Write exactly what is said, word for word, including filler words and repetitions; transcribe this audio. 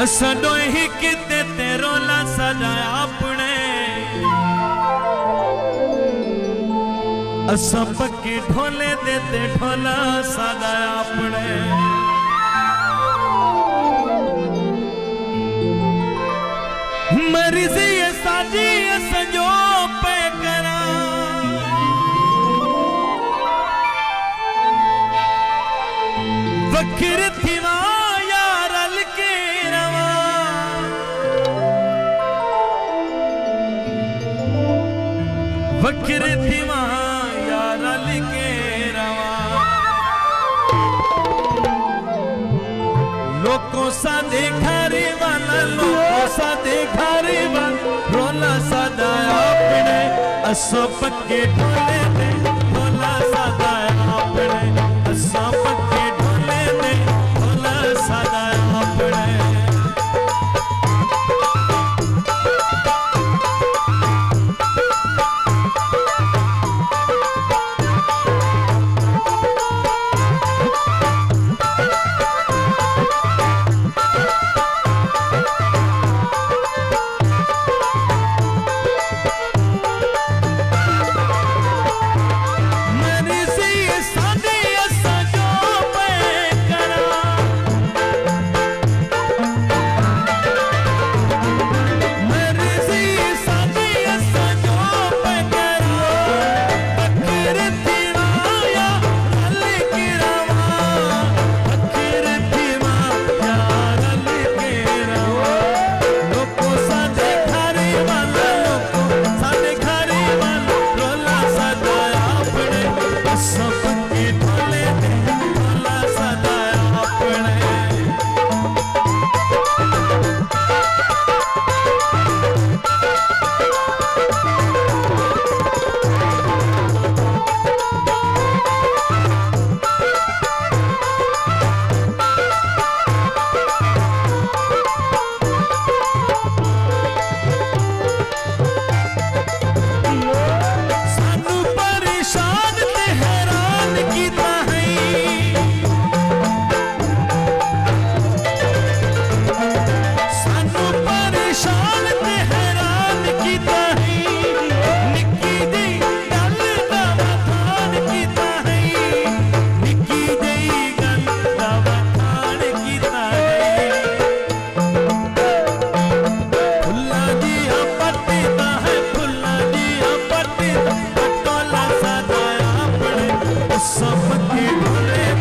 shadow ही किते ते रोला सजाया अपने असा पक्की ढोले देते ढोला सजाया अपने मर्जी साजी सजो पे करा वखर थीवा वखर थीवा यार लिखे रवा लोकों सा देखा रे वाला लोकों सा देखा रे वाला रोला सदाया अपने असो पक्के ढोले दे रोला सदाया अपने असो पक्के ढोले दे रोला सदाया अपने सब के ढोले